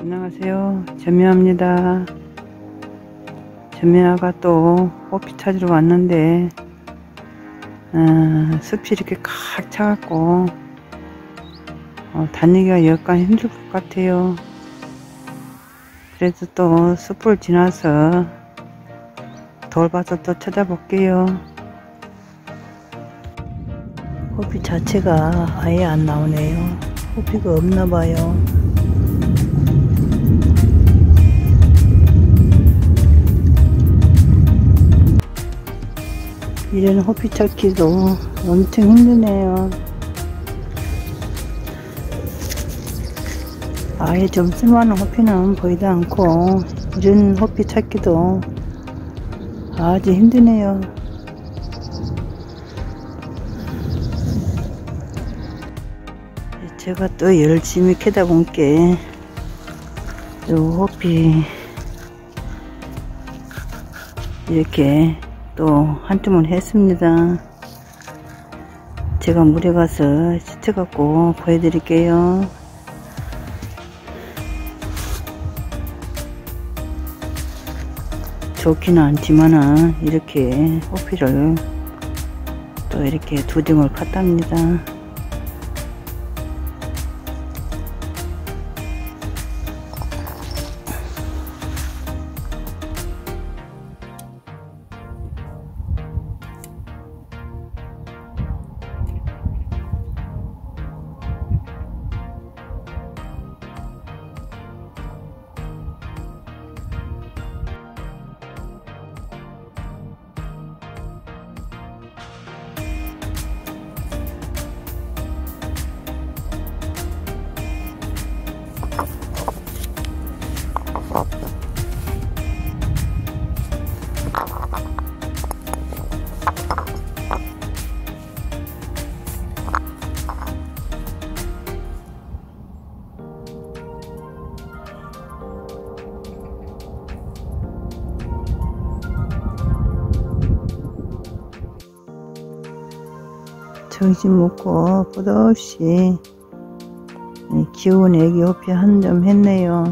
안녕하세요. 전미화입니다. 전미화가 또 호피 찾으러 왔는데 숲이 이렇게 꽉 차갖고 다니기가 여간 힘들 것 같아요. 그래도 또 숲을 지나서 돌봐서 또 찾아볼게요. 호피 자체가 아예 안 나오네요. 호피가 없나봐요. 이런 호피 찾기도 엄청 힘드네요. 아예 좀 쓸만한 호피는 보이지 않고 이런 호피 찾기도 아주 힘드네요. 제가 또 열심히 캐다 본게 요 호피 이렇게 또 한 줌을 했습니다. 제가 물에 가서 씻어갖고 보여드릴게요. 좋기는 않지만은 이렇게 호피를 또 이렇게 두 줌을 팠답니다. 정신 먹고 끝없이 귀여운 애기 호피 한 점 했네요.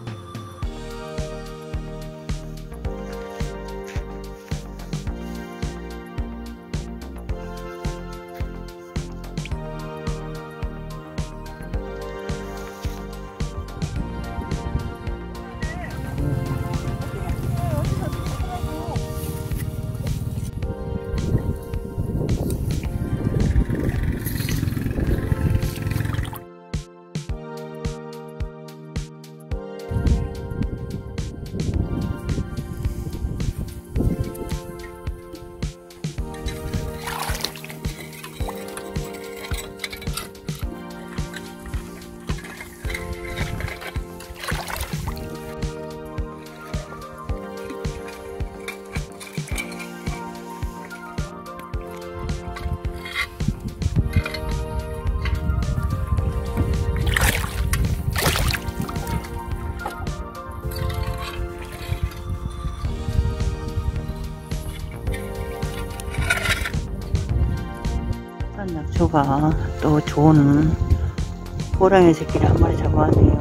낙초가 또 좋은 호랑이 새끼를 한 마리 잡아왔네요.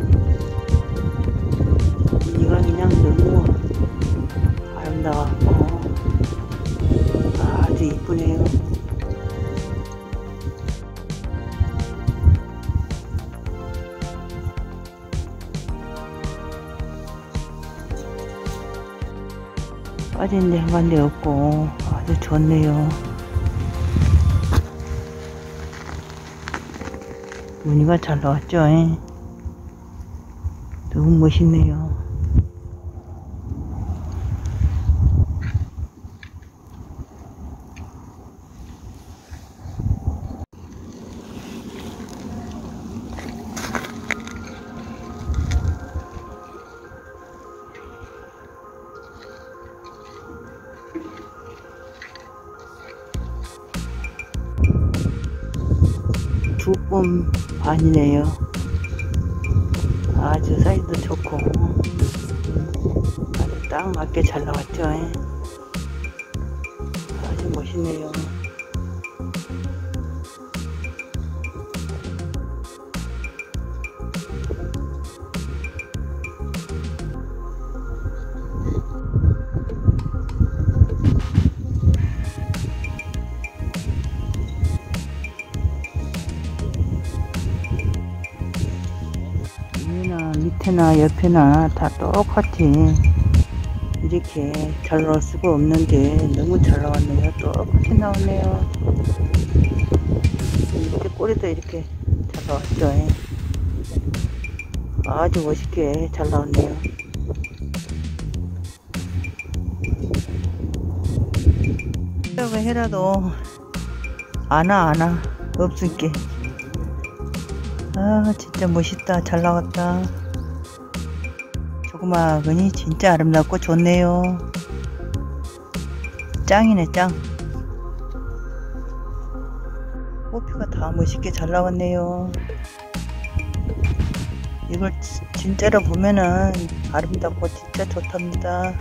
이가 그냥 너무 아름다웠고 아주 이쁘네요. 빠진 데 한 간데 없고 아주 좋네요. 무늬가 잘 나왔죠? 너무 멋있네요. 두 번 반이네요. 아주 사이즈도 좋고 아주 딱 맞게 잘 나왔죠. 아주 멋있네요. 밑에나 옆에나 다 똑같이 이렇게 잘 나올 수가 없는데 너무 잘 나왔네요. 똑같이 나오네요. 밑에 꼬리도 이렇게 잘 나왔죠. 아주 멋있게 잘 나왔네요. 이렇게 해라도 안와 없을게. 아 진짜 멋있다. 잘 나왔다. 조그마하니 진짜 아름답고 좋네요. 짱이네 짱. 호피가 다 멋있게 잘 나왔네요. 이걸 진짜로 보면은 아름답고 진짜 좋답니다.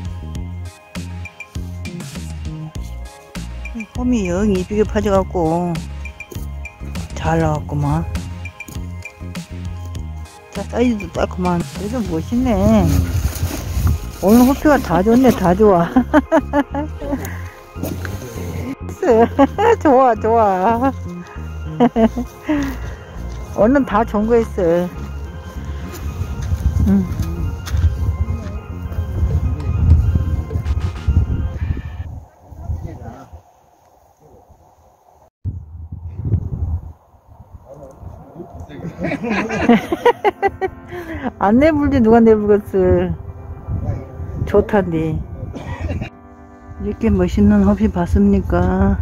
홈이 영 이쁘게 파져갖고 잘 나왔구만. 자, 사이즈도 딱구만. 그래도 멋있네. 오늘 호피가 다 좋네. 다 좋아. 좋아 좋아. 오늘 다 좋은 거 있어. 안 내불지 누가 내불겠어. 좋단디. 이렇게 멋있는 호피 봤습니까?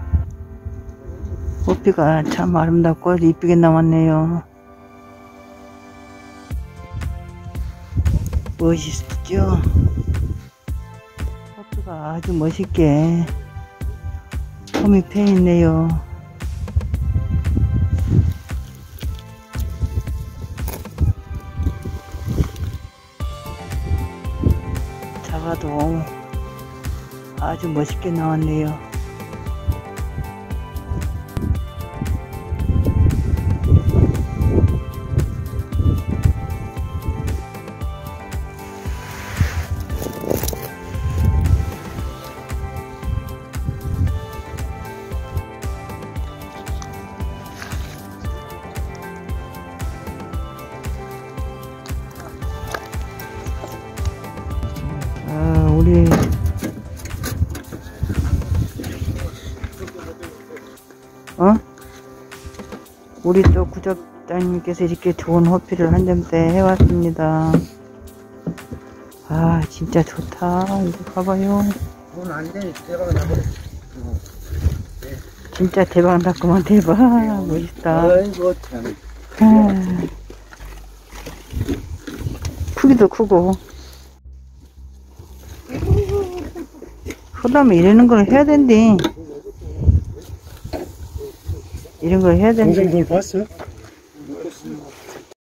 호피가 참 아름답고 이쁘게 나왔네요. 멋있죠? 호피가 아주 멋있게 홈이 펴 있네요. 작아도 아주 멋있게 나왔네요. 우리 우리 또 구독자님께서 이렇게 좋은 호피를 한 점대 해왔습니다. 아 진짜 좋다. 이거 봐봐요. 돈 안 돼. 대박 나버렸어. 진짜 대박 났구만. 대박. 멋있다. 아이고 참. 크기도 크고. 그다음에 이러는 걸 해야 된대. 이런 걸 해야 된대. 동생 돈 봤어?